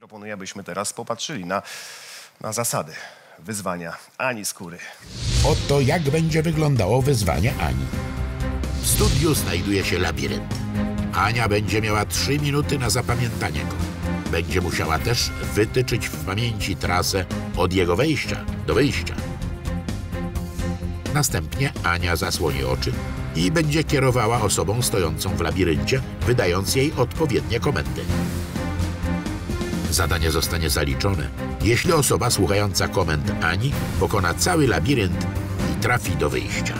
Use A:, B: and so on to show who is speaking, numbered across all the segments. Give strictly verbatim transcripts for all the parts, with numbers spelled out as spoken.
A: Proponuję, abyśmy teraz popatrzyli na, na zasady wyzwania Ani Skóry.
B: Oto jak będzie wyglądało wyzwanie Ani. W studiu znajduje się labirynt. Ania będzie miała trzy minuty na zapamiętanie go. Będzie musiała też wytyczyć w pamięci trasę od jego wejścia do wyjścia. Następnie Ania zasłoni oczy i będzie kierowała osobą stojącą w labiryncie, wydając jej odpowiednie komendy. Zadanie zostanie zaliczone, jeśli osoba słuchająca komend Ani pokona cały labirynt i trafi do wyjścia.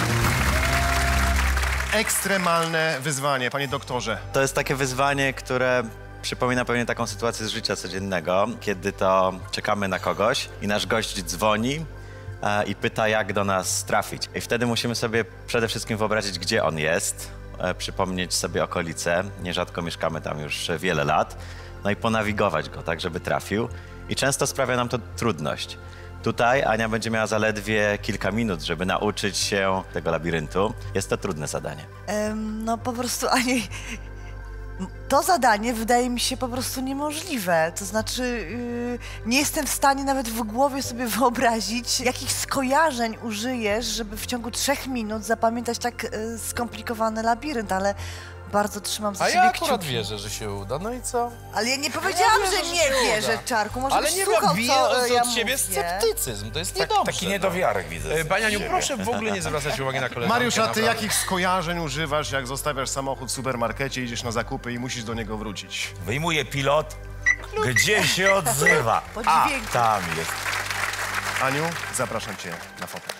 A: Ekstremalne wyzwanie, panie doktorze.
C: To jest takie wyzwanie, które przypomina pewnie taką sytuację z życia codziennego, kiedy to czekamy na kogoś i nasz gość dzwoni e, i pyta, jak do nas trafić. I wtedy musimy sobie przede wszystkim wyobrazić, gdzie on jest, e, przypomnieć sobie okolice, nierzadko mieszkamy tam już wiele lat, no i ponawigować go tak, żeby trafił. I często sprawia nam to trudność. Tutaj Ania będzie miała zaledwie kilka minut, żeby nauczyć się tego labiryntu. Jest to trudne zadanie.
D: Um, no po prostu, Ani, to zadanie wydaje mi się po prostu niemożliwe. To znaczy, yy, nie jestem w stanie nawet w głowie sobie wyobrazić, jakich skojarzeń użyjesz, żeby w ciągu trzech minut zapamiętać tak yy, skomplikowany labirynt, ale bardzo trzymam za
E: A
D: siebie
E: ja akurat
D: kciuki.
E: wierzę, że się uda, no i co?
D: Ale ja nie powiedziałam,
E: Ja wierzę,
D: że
E: że
D: nie
E: się
D: wierzę,
E: uda.
D: Czarku. Może
E: Ale
D: byś
E: nie
D: słuchał,
E: bije
D: co
E: od
D: ja
E: ciebie
D: mówię.
E: sceptycyzm, to jest
F: Tak,
E: niedobrze.
F: taki niedowiarek widzę.
E: E, Pani Aniu, proszę w ogóle nie zwracać uwagi na koleżankę.
A: Mariusz, a ty
E: naprawdę.
A: jakich skojarzeń używasz, jak zostawiasz samochód w supermarkecie, idziesz na zakupy i musisz do niego wrócić?
F: Wyjmuje pilot, gdzie się odzywa.
D: Po
F: A,
D: dźwięku.
F: tam jest.
A: Aniu, zapraszam cię na fotel.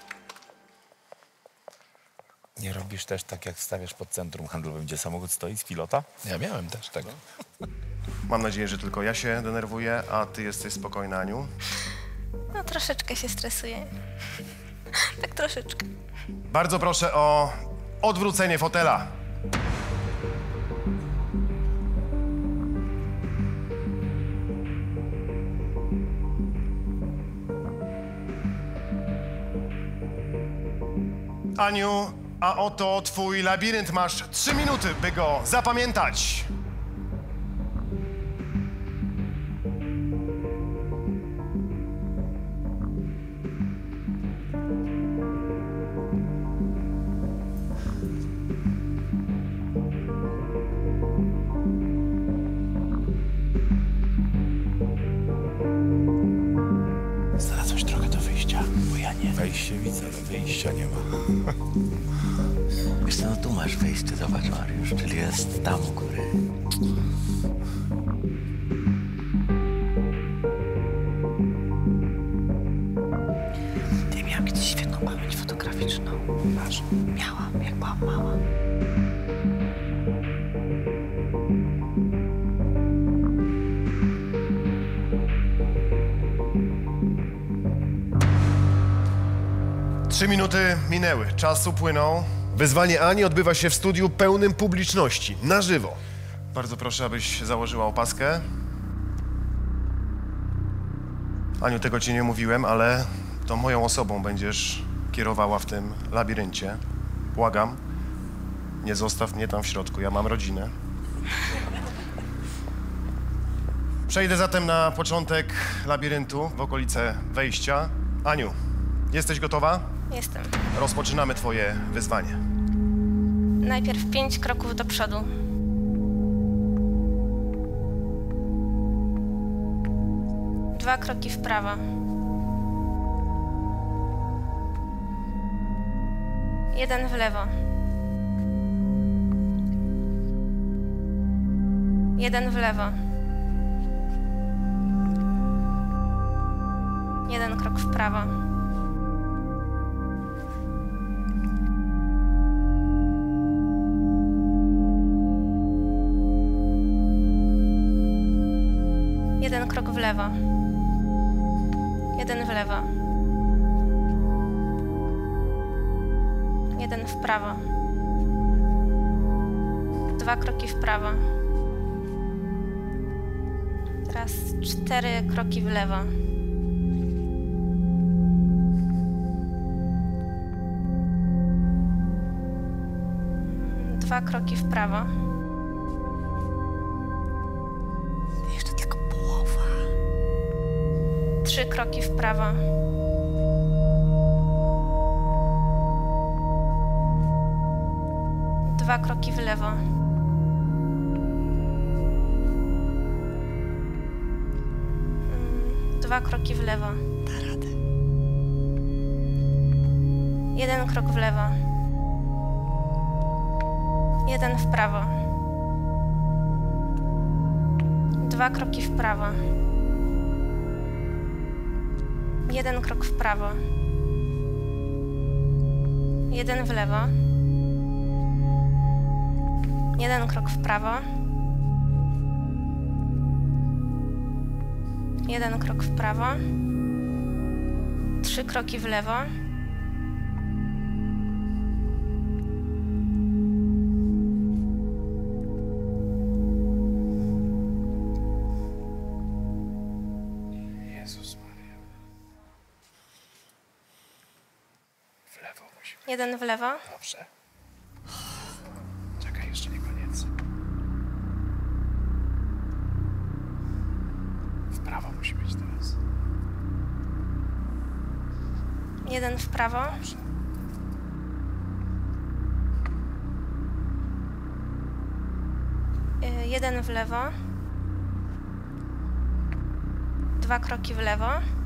F: Nie robisz też tak, jak stawiasz pod centrum handlowym, gdzie samochód stoi z pilota?
E: Ja miałem też tego.
A: Mam nadzieję, że tylko ja się denerwuję, a ty jesteś spokojna, Aniu.
G: No troszeczkę się stresuję. Tak troszeczkę.
A: Bardzo proszę o odwrócenie fotela. Aniu, a oto twój labirynt. Masz trzy minuty, by go zapamiętać.
F: Znalazłeś drogę do wyjścia, bo ja nie. Wejście widzę, ale wyjścia nie ma.
C: Wiesz co, no tu masz wyjście, zobacz, Mariusz, czyli jest tam u góry.
D: Ja miałam kiedyś świetną pamięć fotograficzną. Masz? Miałam, jak byłam mała.
A: Trzy minuty minęły, czas upłynął. Wyzwanie Ani odbywa się w studiu pełnym publiczności, na żywo. Bardzo proszę, abyś założyła opaskę. Aniu, tego ci nie mówiłem, ale to moją osobą będziesz kierowała w tym labiryncie. Błagam, nie zostaw mnie tam w środku, ja mam rodzinę. Przejdę zatem na początek labiryntu, w okolice wejścia. Aniu, jesteś gotowa?
G: Jestem.
A: Rozpoczynamy twoje wyzwanie.
G: Najpierw pięć kroków do przodu. Dwa kroki w prawo. Jeden w lewo. Jeden w lewo. Jeden krok w prawo. Jeden krok w lewo. Jeden w lewo. Jeden w prawo. Dwa kroki w prawo. Teraz cztery kroki w lewo. Dwa kroki w prawo.
D: Jeszcze tylko pół.
G: Trzy kroki w prawo. Dwa kroki w lewo. Mm, Dwa kroki w lewo.
D: Da radę.
G: Jeden krok w lewo. Jeden w prawo. Dwa kroki w prawo. Jeden krok w prawo. Jeden w lewo. Jeden krok w prawo. Jeden krok w prawo. Trzy kroki w lewo.
F: Jezus Maria. W lewo musi być.
G: Jeden w lewo.
F: Dobrze. Czekaj, jeszcze nie koniec. W prawo musi być teraz.
G: Jeden w prawo.
F: Dobrze.
G: Y, Jeden w lewo. Dwa kroki w lewo.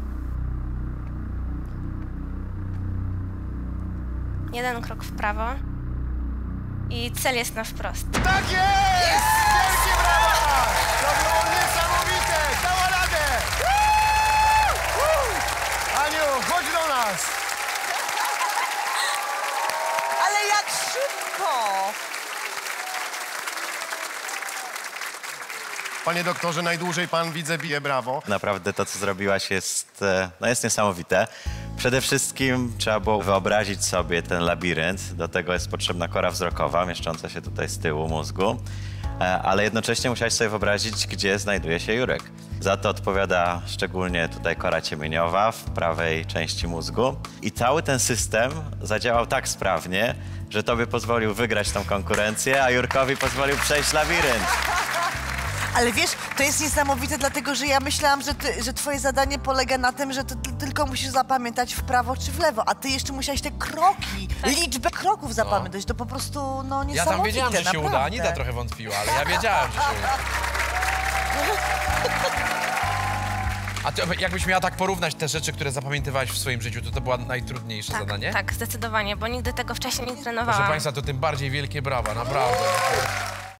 G: Jeden krok w prawo. I cel jest na wprost.
A: Tak jest! Wielkie brawa! To było niesamowite! Dała radę! Woo! Woo! Aniu, chodź do nas!
D: Ale jak szybko!
A: Panie doktorze, najdłużej pan, widzę, bije brawo.
C: Naprawdę to, co zrobiłaś, jest, e, no jest niesamowite. Przede wszystkim trzeba było wyobrazić sobie ten labirynt. Do tego jest potrzebna kora wzrokowa, mieszcząca się tutaj z tyłu mózgu. E, Ale jednocześnie musiałaś sobie wyobrazić, gdzie znajduje się Jurek. Za to odpowiada szczególnie tutaj kora ciemieniowa w prawej części mózgu. I cały ten system zadziałał tak sprawnie, że tobie pozwolił wygrać tą konkurencję, a Jurkowi pozwolił przejść labirynt.
D: Ale wiesz, to jest niesamowite, dlatego że ja myślałam, że, ty, że twoje zadanie polega na tym, że ty ty tylko musisz zapamiętać w prawo czy w lewo, a ty jeszcze musiałeś te kroki, liczbę kroków zapamiętać. To po prostu, no,
E: Ja
D: niesamowite,
E: tam wiedziałem, że się
D: naprawdę.
E: uda. Anita trochę wątpiła, ale ja wiedziałem, że się uda. A ty, jakbyś miała tak porównać te rzeczy, które zapamiętywałaś w swoim życiu, to to było najtrudniejsze
G: Tak,
E: zadanie?
G: tak, zdecydowanie, bo nigdy tego wcześniej nie
E: Proszę
G: trenowałam.
E: Państwa, to tym bardziej wielkie brawa, naprawdę.